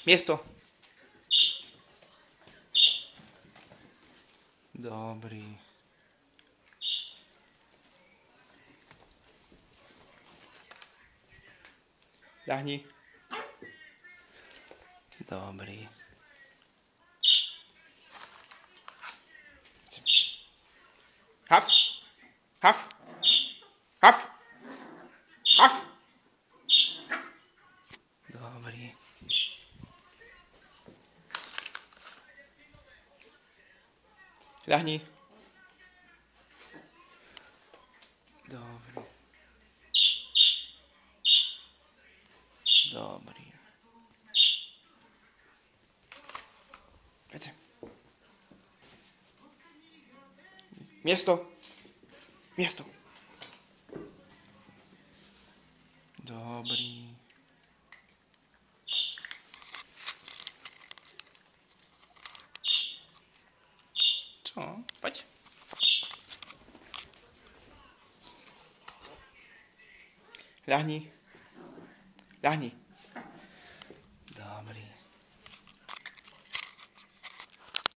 Miesto. Dobrý. Ľahni. Dobrý. Haf. Haf. Haf. Haf. Dobrý. Ľahni. Dobrý. Dobrý. Poďte. Miesto. Miesto. Dobrý. Co? Poď. Ľahni. Ľahni.